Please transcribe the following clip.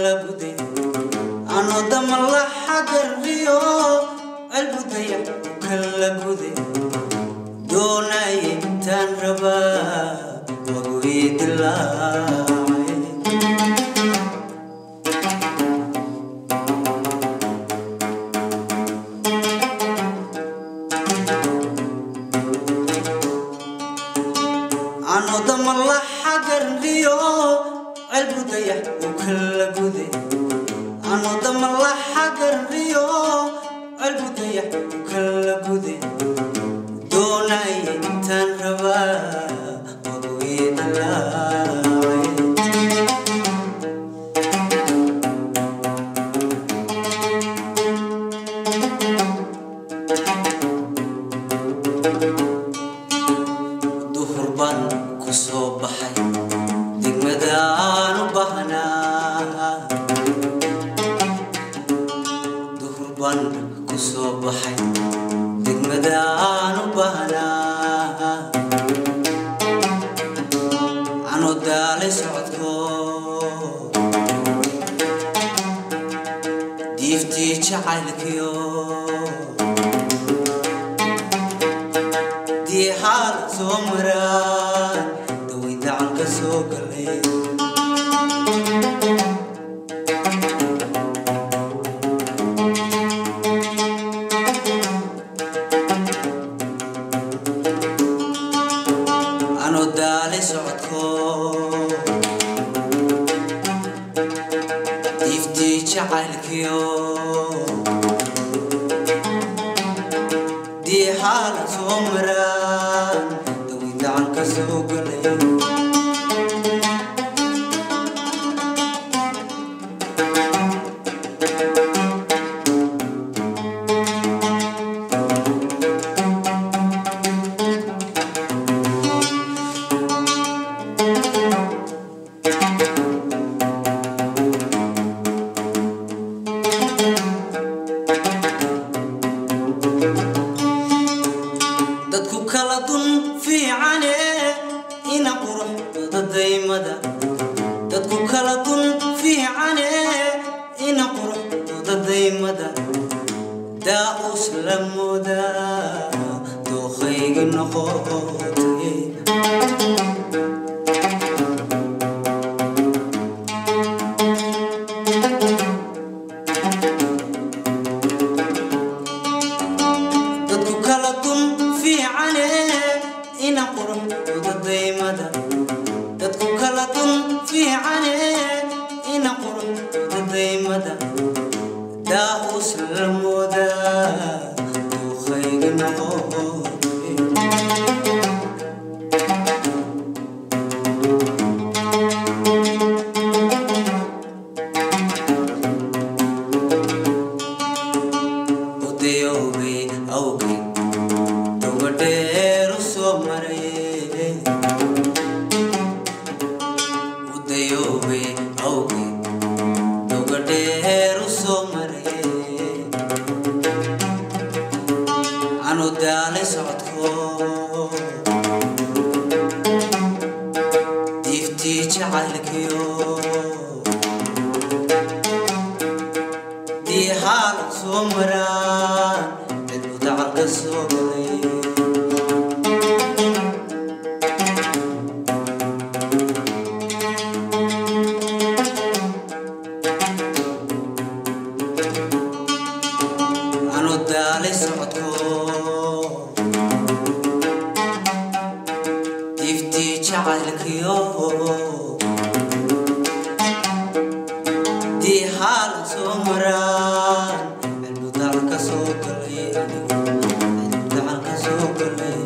وكل بدي أنا دم الله حجر ريو البدي وكل بدي دوني تنربا وقويد الله أنا دم الله حجر ريو البدي وكل بدي أنا دم الله حجر ريو البدي وكل بدي دوني تنربا وقويد الله دهربان كسوب حي دقمدان وبهنا دهربان كسوب حي دقمدان وبهنا عنو دالي سعودكو ديفتي شعالكيو دي حال سمران دوي دعنك سوق الليل أنا دالي سعودكو ديفتي شعالكيو دي حال سمران دوي دعنك سوق الليل dadku kala dun fiicane ina qurux dadaymada dadku kala dun fiicane ina qurux dadaymada daa uslamoda dookhayga noqotay dadku kala dun fiicane ina qurux dadaymada dadku kala dun fiicane ina qurux dadaymada daa uslamoda dookhayga noqotay odayowgay awgay dogadheer u soo maray odayowgay awgay dogadheer u soo maray anu daalay socodko diiftii jacaylkiyo dii haal soo maraan cidbu dacalka soo galay anu daalay socodko diiftii jacaylkiyo dii haal soo maraan cidbu dacalka soo galay cidbu dacalka soo galay